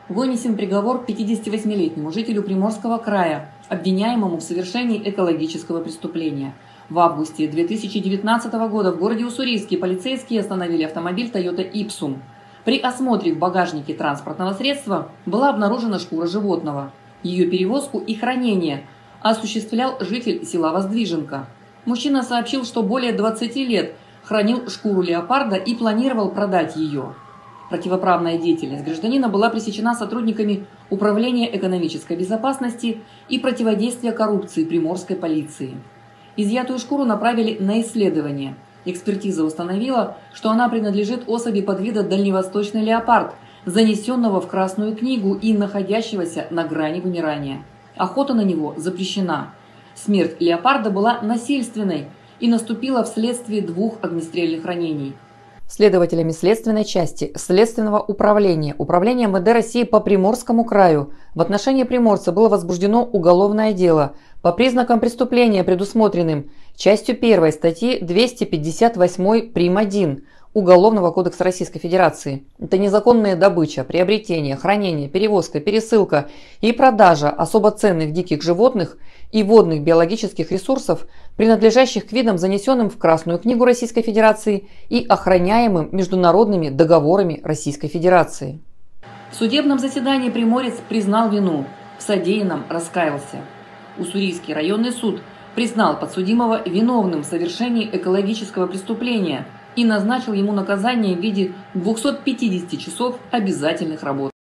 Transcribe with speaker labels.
Speaker 1: Вынесен приговор 58-летнему жителю Приморского края, обвиняемому в совершении экологического преступления. В августе 2019 года в городе Уссурийске полицейские остановили автомобиль Toyota Ipsum. При осмотре в багажнике транспортного средства была обнаружена шкура животного. Ее перевозку и хранение осуществлял житель села Воздвиженка. Мужчина сообщил, что более 20 лет хранил шкуру леопарда и планировал продать ее. Противоправная деятельность гражданина была пресечена сотрудниками Управления экономической безопасности и противодействия коррупции Приморской полиции. Изъятую шкуру направили на исследование. Экспертиза установила, что она принадлежит особи подвида дальневосточный леопард, занесенного в Красную книгу и находящегося на грани вымирания. Охота на него запрещена. Смерть леопарда была насильственной и наступила вследствие 2 огнестрельных ранений.
Speaker 2: Следователями следственной части Следственного управления Управления МВД России по Приморскому краю в отношении приморца было возбуждено уголовное дело по признакам преступления, предусмотренным частью 1 статьи 258 прим. 1 Уголовного кодекса Российской Федерации. Это незаконная добыча, приобретение, хранение, перевозка, пересылка и продажа особо ценных диких животных и водных биологических ресурсов, принадлежащих к видам, занесенным в Красную книгу Российской Федерации и охраняемым международными договорами Российской Федерации.
Speaker 1: В судебном заседании приморец признал вину, в содеянном раскаялся. Уссурийский районный суд признал подсудимого виновным в совершении экологического преступления и назначил ему наказание в виде 250 часов обязательных работ.